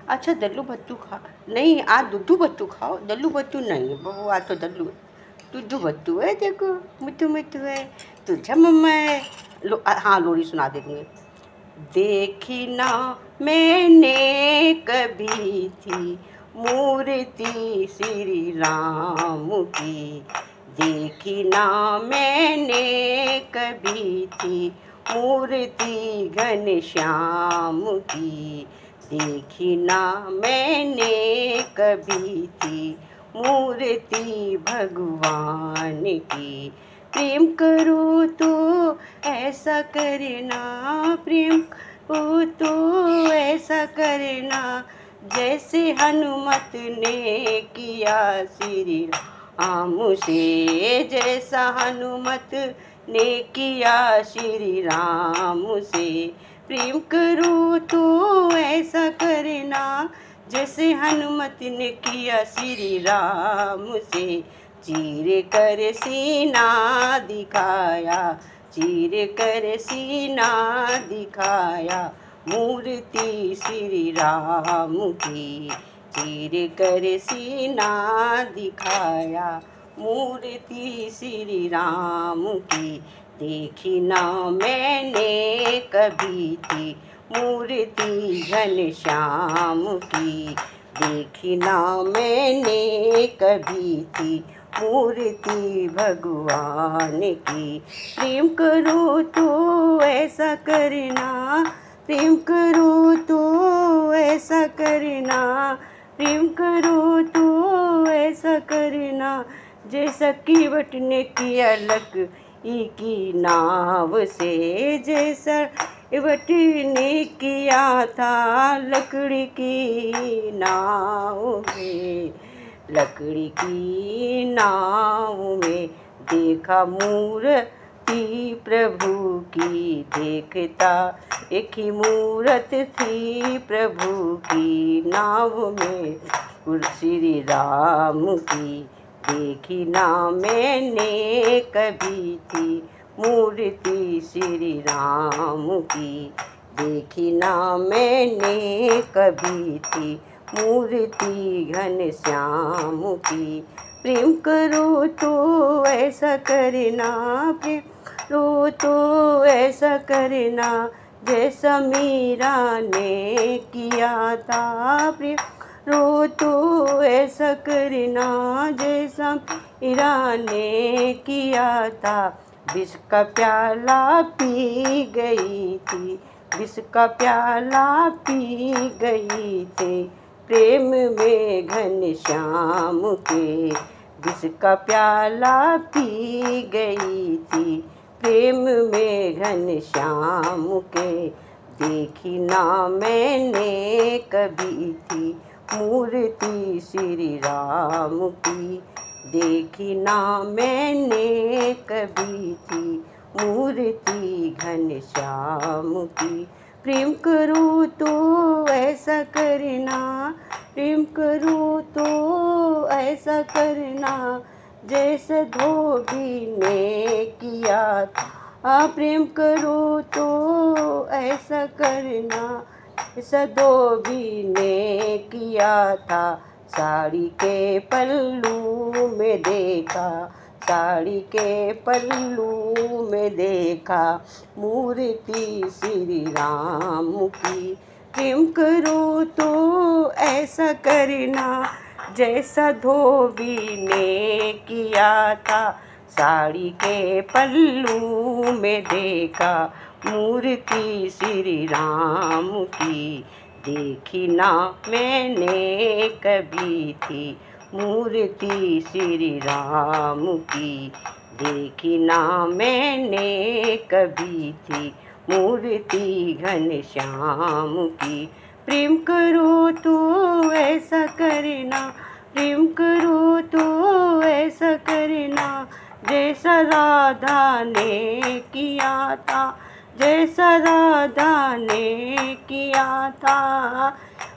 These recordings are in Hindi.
अच्छा दल्लू बत्तू खा नहीं, आज दुद्धू बत्तू खाओ, दल्लू बत्तू नहीं है बहू, आज तो दल्लू दुद्धू बत्तू है। देखो मिट्टू मिट्टू है, तुझा मम्मा है। हाँ लोरी सुना दे दूँगी। देखी ना मैंने कभी थी मूर्ति श्री राम की, देखी ना मैंने कभी थी मूर्ति घनश्याम की, देखी ना मैंने कभी थी मूर्ति भगवान की। प्रेम करो तो ऐसा करना, प्रेम करो तो ऐसा करना, जैसे हनुमत ने किया श्री राम से, जैसा हनुमत ने किया श्री राम से। प्रेम करो तो ऐसा करना, जैसे हनुमत ने किया श्री राम से। चीर कर सीना दिखाया, चीर कर सीना दिखाया मूर्ति श्री राम की, चीर कर सीना दिखाया मूर्ति श्री राम की। देखी ना मैंने कभी थी मूर्ति घनश्याम की, देखी ना मैंने कभी थी मूर्ति भगवान की। प्रेम करो तो ऐसा करना, प्रेम करो तो ऐसा करना, प्रेम करो तो ऐसा करना, जैसा कीवट ने किया लकड़ी की नाव से, जैसा कीवट ने किया था लकड़ी की नाव में, लकड़ी की नाव में देखा मूर्ति प्रभु की, देखता एक ही मूरत थी प्रभु की नाव में श्री राम की। देखी ना मैंने कभी थी मूर्ति श्री राम की, देखी ना मैंने कभी थी मूर्ति घनश्याम की। प्रेम करो तो ऐसा करना, प्रेम करो तो ऐसा करना, जैसा मीरा ने किया था। प्रेम करो तो ऐसा करना, जैसा मीरा ने किया था। विष का प्याला पी गई थी, विष का प्याला पी गई थी प्रेम में घनश्याम के, विष का प्याला पी गई थी प्रेम में घनश्याम के। देखी ना मैंने कभी थी मूर्ति श्री राम की, देखी ना मैंने कभी थी मूर्ति घनश्याम की। प्रेम करो तो ऐसा करना, प्रेम करो तो ऐसा करना, जैसे धोबी ने किया था। प्रेम करो तो ऐसा करना, जैसा धोबी ने किया था। साड़ी के पल्लू में देखा, साड़ी के पल्लू में देखा मूर्ति श्री राम की। प्रेम करो तो ऐसा करना, जैसा धोबी ने किया था। साड़ी के पल्लू में देखा मूर्ति श्री राम की, देखी ना मैंने कभी थी मूर्ति श्री राम की, देखी ना मैंने कभी थी मूर्ति घनश्याम की। प्रेम करो तो ऐसा करना, प्रेम करो तो ऐसा करना, जैसा राधा ने किया था, जैसा राधा ने किया था।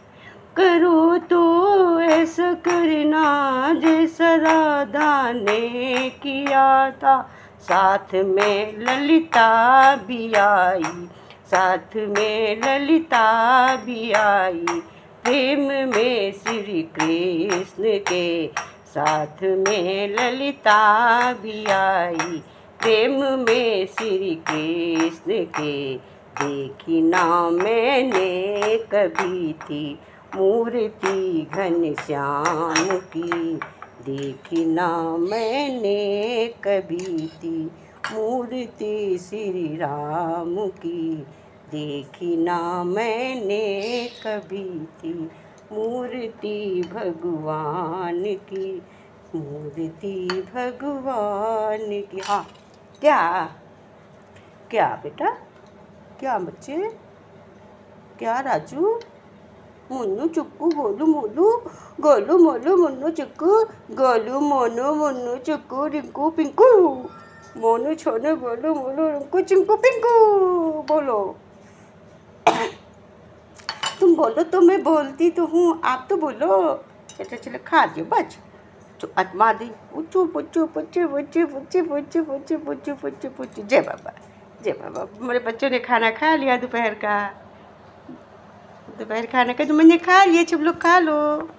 करो तो ऐसा करना, जैसा राधा ने किया था। साथ में ललिता भी आई, साथ में ललिता भी आई, प्रेम में श्री कृष्ण के साथ में ललिता भी आई। प्रेम में श्री कृष्ण के देखी ना मैंने कभी थी मूर्ति घनश्याम की। देखी ना मैंने कभी थी मूर्ति श्री राम की। देखी ना मैंने कभी थी मूर्ति भगवान की। मूर्ति भगवान की। हाँ, क्या क्या बेटा, क्या बच्चे, क्या राजू? मुन्नू चुक्कू गोलू मोलू, गोलू मोलू मुन्नू चुक्कू, गोलू मोनू मुन्नू चुक्कू रिंकू पिंकू, मोनू छोनू गोलू मोलू रिंकू चिंकू पिंकू। बोलो, तुम बोलो तो मैं बोलती तो हूँ, आप तो बोलो। चलो चलो खा दियो बच। तो आत्मा दी पुच्चू पुच्चू पुच्चू पुच्चू पुच्चू पुच्चू पुच्चू पुच्चू पुच्चू पुच्चू। जय बाबा, जय बाबा। मेरे बच्चों ने खाना खा लिया दोपहर का। दोपहर खाना का तो मैंने खा लिया, सब लोग खा लो।